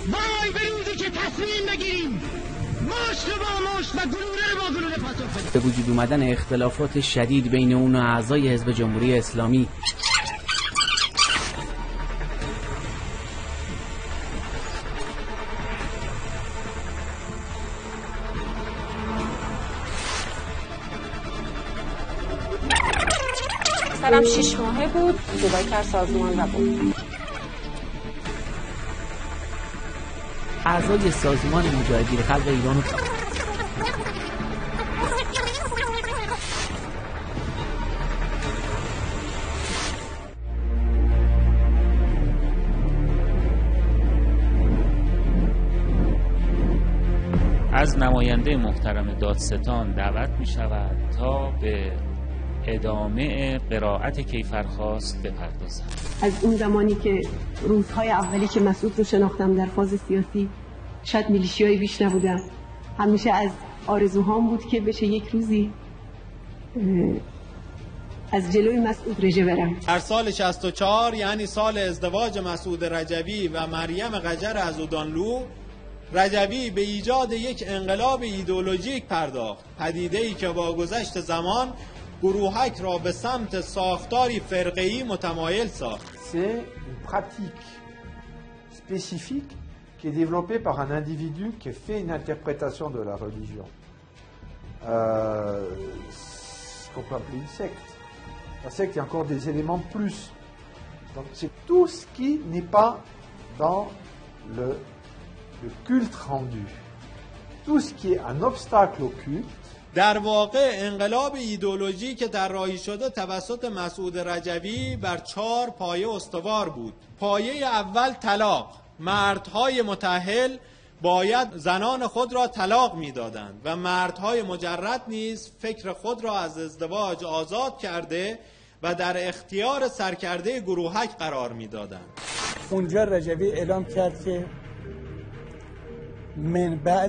وای به روزی که تصمیم بگیریم مشت رو با مشت و گلوله رو با گلوله پاسخ بدیم. به وجود اومدن اختلافات شدید بین اون و اعضای حزب جمهوری اسلامی سرم 6 ماهه بود، دوباره کار سازمان را بود. اعضای سازمان مجاهدین خلق ایران از نماینده محترم دادستان دعوت می شود تا به ادامه قرائت کیفرخواست بپردازم. از اون زمانی که روزهای اولی که مسعود رو شناختم در فاز سیاسی، شاید میلیشیایی بیش نبودم. همیشه از آرزوهام بود که بشه یک روزی از جلوی مسعود رژه برم. در سال 64 یعنی سال ازدواج مسعود رجوی و مریم قجر عزودانلو، رجوی به ایجاد یک انقلاب ایدئولوژیک پرداخت، پدیده‌ای که با گذشت زمان گروهک را به سمت ساختاری فرقه‌ای متمایل ساخت. C'est une pratique spécifique qui est développée par un individu qui fait une interprétation de la religion. Ce qu'on peut appeler une secte. La secte, il y a encore des éléments de plus. Donc c'est tout ce qui n'est pas dans le culte rendu. Tout ce qui est un obstacle au culte. در واقع انقلاب ایدئولوژی که طراحی شده توسط مسعود رجوی بر 4 پایه استوار بود. پایه اول طلاق. مردهای متأهل باید زنان خود را طلاق میدادند و مردهای مجرد نیز فکر خود را از ازدواج آزاد کرده و در اختیار سرکرده گروهک قرار میدادند. اونجا رجوی اعلام کرد که من بعد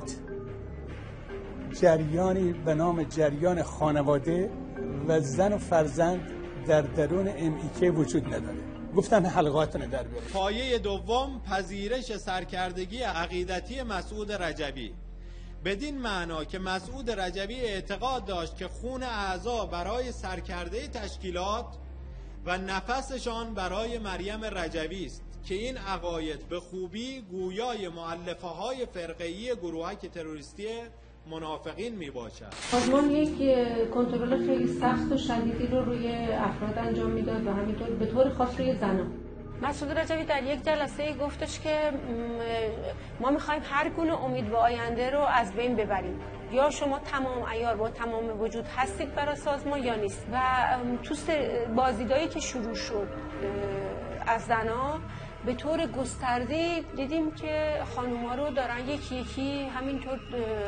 جریانی به نام جریان خانواده و زن و فرزند در درون MEK وجود نداره. گفتم حلقاتون در بیارید. پایه دوم پذیرش سرکردگی عقیدتی مسعود رجوی. بدین معنا که مسعود رجوی اعتقاد داشت که خون اعضا برای سرکرده تشکیلات و نفسشان برای مریم رجوی است که این عقاید به خوبی گویای مؤلفه های فرقه‌ای گروهک تروریستی منافقین می باشد. سازمان یک کنترل خیلی سخت و شدیدی رو روی افراد انجام میداد و همینطور به طور خاص روی زنان. مسعود رجوی در یک جلسه گفتش که ما میخوایم هر گونه امید به آینده رو از بین ببریم. یا شما تمام عیار با تمام وجود هستید برای سازمان یا نیست. و تو بازدیدایی که شروع شد از زنان به طور گسترده دیدیم که خانوما رو دارن یکی یکی همینطور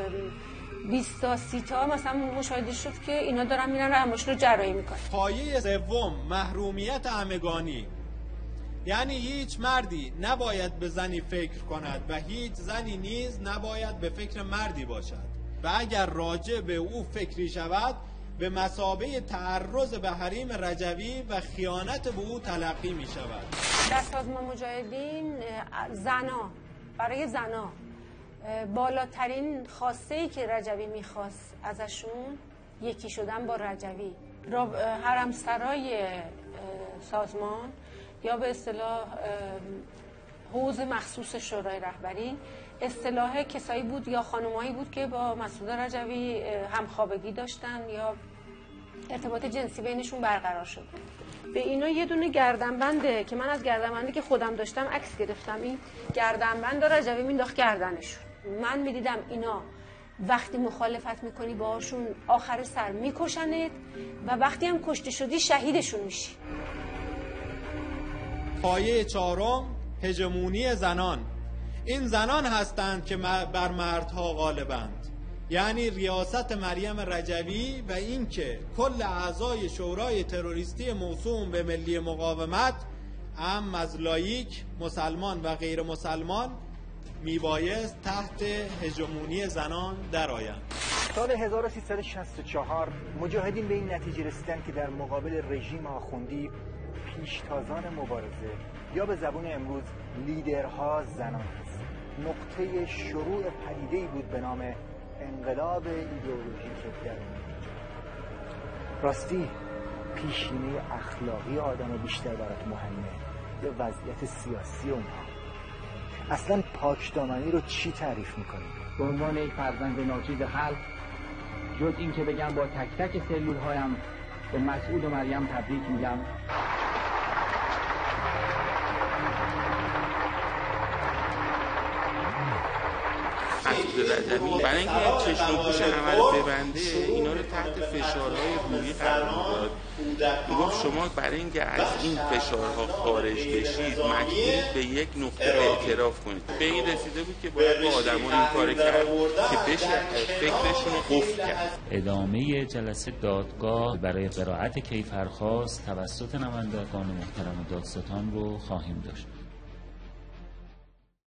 20 تا 30 تا مثلا مشاهده شد که اینا دارن میرن رحمشون رو جراحی میکنن. پایه سوم محرومیت همگانی. یعنی هیچ مردی نباید به زنی فکر کند و هیچ زنی نیز نباید به فکر مردی باشد و اگر راجع به او فکری شود به مثابه تعرض به حریم رجوی و خیانت به او تلقی می شود. در سازمان مجاهدین برای زنا بالاترین خواسته‌ای که رجوی میخواست ازشون یکی شدن با رجوی. حرمسرای سازمان یا به اصطلاح حوض مخصوص شورای رهبری اصطلاح کسایی بود یا خانمایی بود که با مسعود رجوی همخوابگی داشتن یا ارتباط جنسی بینشون برقرار شد. به اینا یه دونه گردنبنده که من از گردنبندی که خودم داشتم عکس گرفتم. این گردنبند رجوی مینداخت گردنشون. من میدیدم اینا وقتی مخالفت میکنی باهاشون آخر سر میکشنت و وقتی هم کشته شدی شهیدشون میشی. پایه چهارم هژمونی زنان. این زنان هستند که بر مردها غالبند. یعنی ریاست مریم رجوی و اینکه کل اعضای شورای تروریستی موسوم به ملی مقاومت هم از لاییک، مسلمان و غیر مسلمان میبایست تحت هژمونی زنان درآیند. سال 1364 مجاهدین به این نتیجه رسیدند که در مقابل رژیم آخوندی پیشتازان مبارزه یا به زبان امروز لیدرها زنان هست. نقطه شروع پدیده‌ای بود به نام انقلاب ایدئولوژیک در راستی پیشینه اخلاقی آدم بیشتر برات مهمه یا وضعیت سیاسی اونها؟ اصلا پاکدامنی رو چی تعریف میکنی؟ به عنوان یک فرزند ناچیز خلق، جز این که بگم با تک تک سلول هایم به مسعود و مریم تبریک میگم. مسعود رجوی برای اینکه چشم و گوش همه رو ببنده اینا رو تحت فشارهای روحی قرار میداد. میگفت شما برای اینکه از این فشارها خارج بشید مجبورید به یک نقطه اعتراف کنید. به این رسیده بود که باید با آدمان این کار کرد که بشه فکرشون رو قفل کرد. ادامه جلسه دادگاه برای قرائت کیفرخواست توسط نمایندگان محترم دادستان رو خواهیم داشت.